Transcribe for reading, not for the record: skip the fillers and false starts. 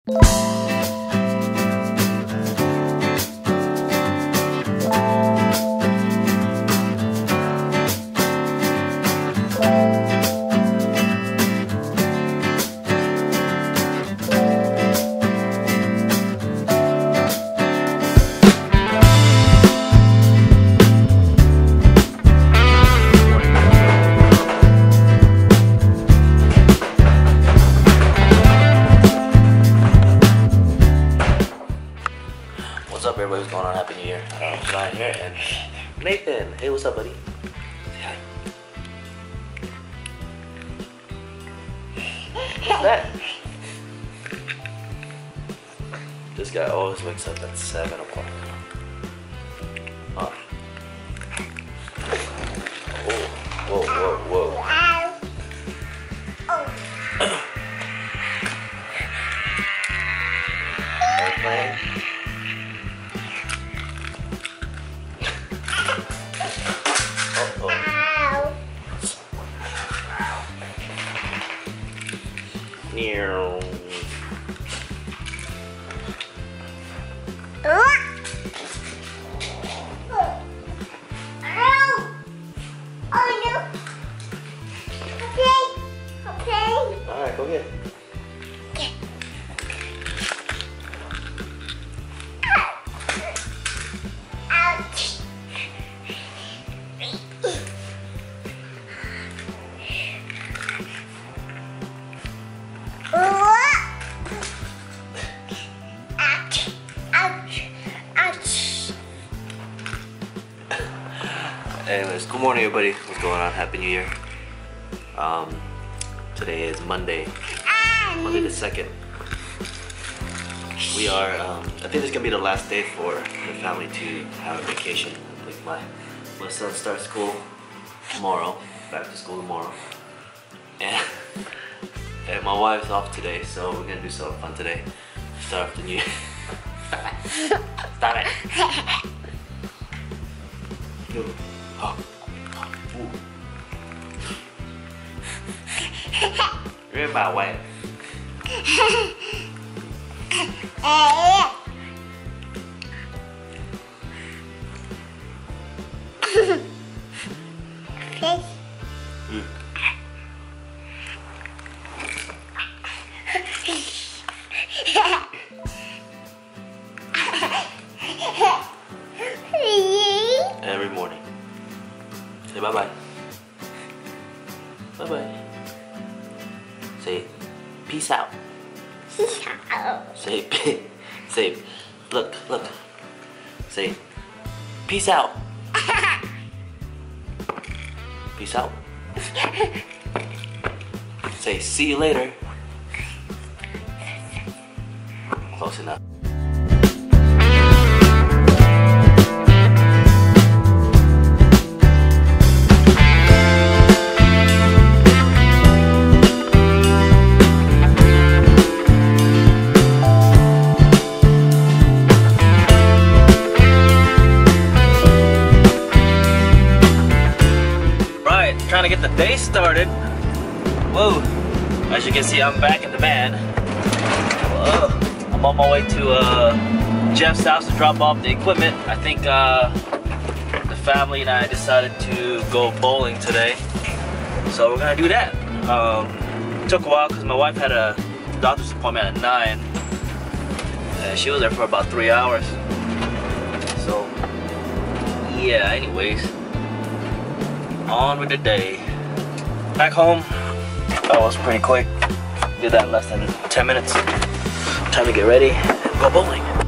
What's up, everybody? What's going on? Happy New Year. Ryan here and Nathan. Hey, what's up, buddy? Say hi. What's that? This guy always wakes up at 7 o'clock. Huh? Whoa, whoa, whoa, whoa. Airplane. Meow. Alright, go get it. Anyways, good morning, everybody. What's going on? Happy New Year. Today is Monday the 2nd. We are, I think this is gonna be the last day for the family to have a vacation. Like my son starts school tomorrow, back to school tomorrow, and my wife's off today, so we're gonna do something fun today. Start off the new year. Stop it. Oh. You're my wife. Every morning. Say bye-bye. Bye-bye. Say peace out. Peace out. Say look. Say peace out. Peace out. Say see you later. Close enough. Trying to get the day started. Whoa, as you can see, I'm back in the van. Whoa. I'm on my way to Jeff's house to drop off the equipment. I think the family and I decided to go bowling today, so we're gonna do that. It took a while because my wife had a doctor's appointment at 9 and she was there for about 3 hours. So yeah, anyways, on with the day. Back home, that was pretty quick. Did that in less than 10 minutes. Time to get ready and go bowling.